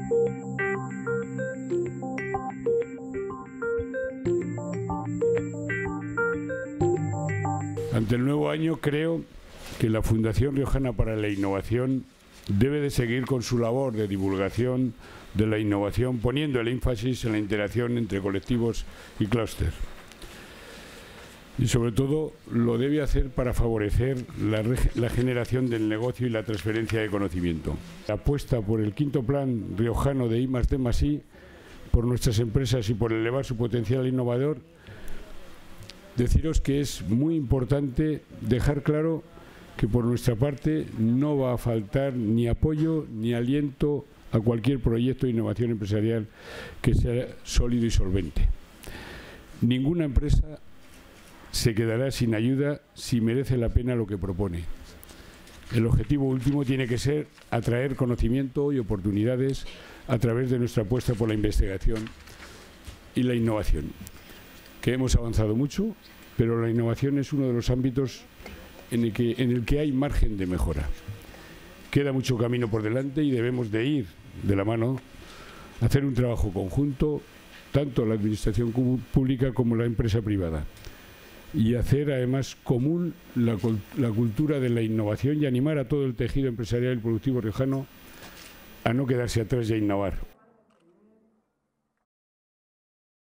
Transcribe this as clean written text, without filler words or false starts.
Ante el nuevo año creo que la Fundación Riojana para la Innovación debe de seguir con su labor de divulgación de la innovación, poniendo el énfasis en la interacción entre colectivos y clúster. Y sobre todo lo debe hacer para favorecer la generación del negocio y la transferencia de conocimiento. La apuesta por el quinto plan riojano de I+D+I, por nuestras empresas y por elevar su potencial innovador, deciros que es muy importante dejar claro que por nuestra parte no va a faltar ni apoyo ni aliento a cualquier proyecto de innovación empresarial que sea sólido y solvente. Ninguna empresa se quedará sin ayuda si merece la pena lo que propone. El objetivo último tiene que ser atraer conocimiento y oportunidades a través de nuestra apuesta por la investigación y la innovación, que hemos avanzado mucho, pero la innovación es uno de los ámbitos en el que hay margen de mejora. Queda mucho camino por delante y debemos de ir de la mano, hacer un trabajo conjunto, tanto la administración pública como la empresa privada, y hacer además común la cultura de la innovación y animar a todo el tejido empresarial y productivo riojano a no quedarse atrás y a innovar.